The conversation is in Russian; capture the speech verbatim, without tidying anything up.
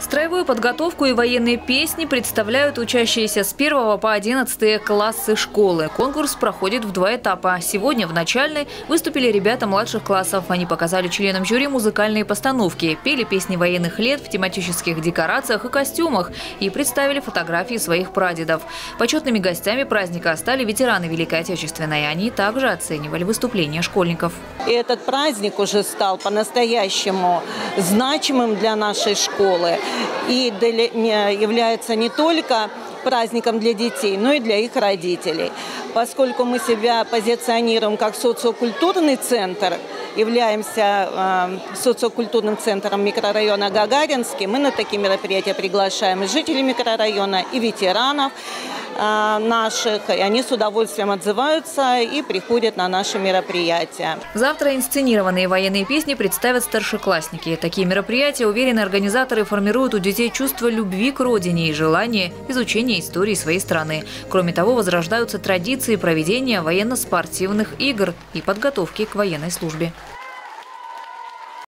Строевую подготовку и военные песни представляют учащиеся с первого по одиннадцатый классы школы. Конкурс проходит в два этапа. Сегодня в начальной выступили ребята младших классов. Они показали членам жюри музыкальные постановки, пели песни военных лет в тематических декорациях и костюмах и представили фотографии своих прадедов. Почетными гостями праздника стали ветераны Великой Отечественной. Они также оценивали выступления школьников. И этот праздник уже стал по-настоящему значимым для нашей школы и является не только праздником для детей, но и для их родителей. Поскольку мы себя позиционируем как социокультурный центр, являемся э, социокультурным центром микрорайона Гагаринский, мы на такие мероприятия приглашаем и жителей микрорайона, и ветеранов э, наших. И они с удовольствием отзываются и приходят на наши мероприятия. Завтра инсценированные военные песни представят старшеклассники. Такие мероприятия, уверены организаторы, формируют у детей чувство любви к родине и желание изучения истории своей страны. Кроме того, возрождаются традиции проведения военно-спортивных игр и подготовки к военной службе.